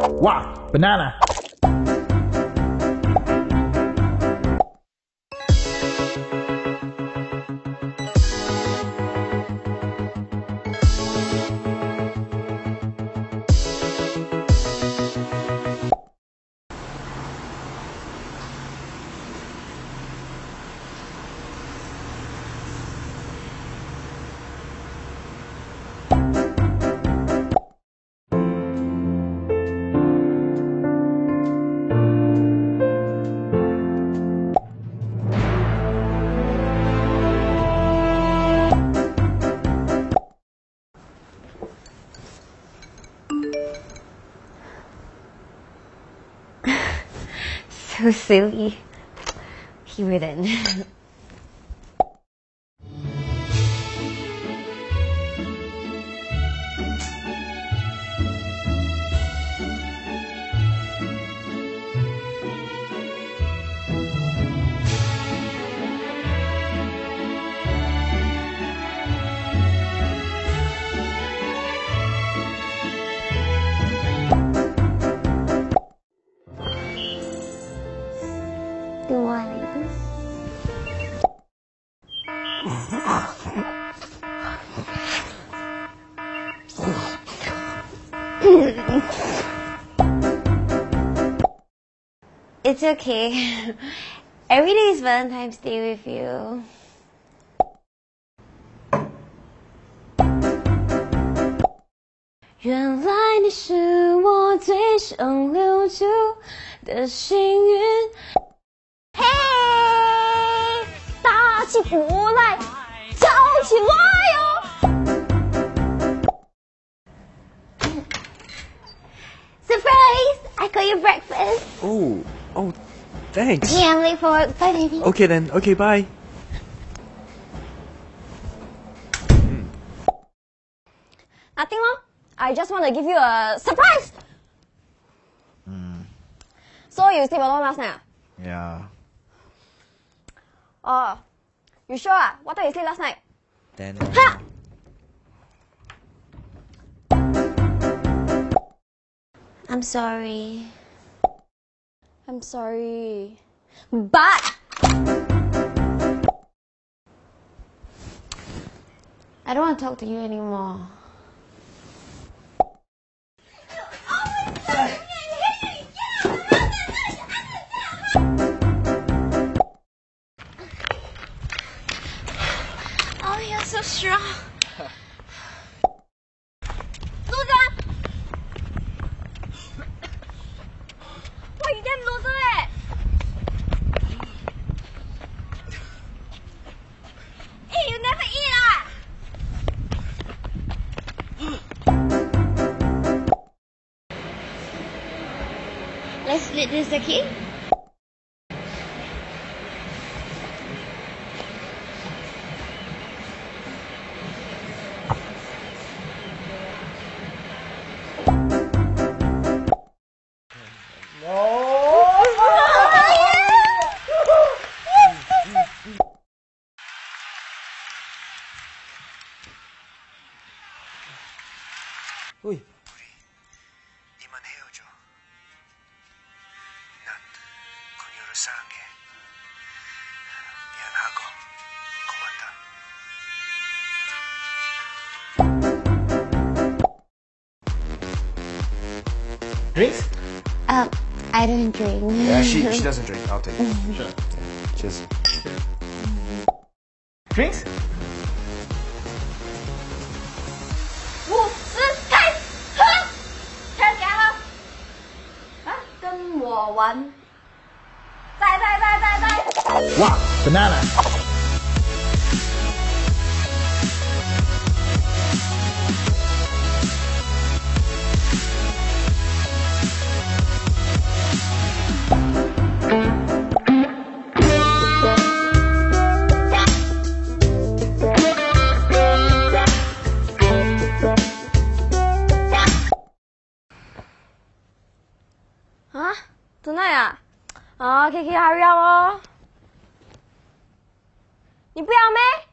Wow, banana. So silly. He wouldn't. Good morning. It's okay. Every day is Valentine's Day with you.原来你是我最想留住的幸运。嘿，打起鼓来，跳起来哟 ！Surprise! I got you breakfast. Oh, thanks. Yeah, I'm late for work. Bye, baby. Okay then. Okay, bye. Nothing long. I just want to give you a surprise. So you sleep alone last night? Yeah. Oh, you sure? What time you sleep last night? Then. Ha! I'm sorry. I'm sorry, but I don't want to talk to you anymore. Oh, you're so strong. Susan! Wow, you damn loser eh! Hey, you never eat ah! Let's split this, okay? Uy. 이만 헤어져. 난 그녀를 사랑해. 미안하고 고맙다. Drinks? I don't drink. Yeah, she doesn't drink. I'll take it. Sure. Cheers. Drinks? 5、4、开，喝，全给他喝。啊，跟我玩。再。 Wow, banana. Huh? Tonight 啊？啊，K K hurry up 哦！你不要咩？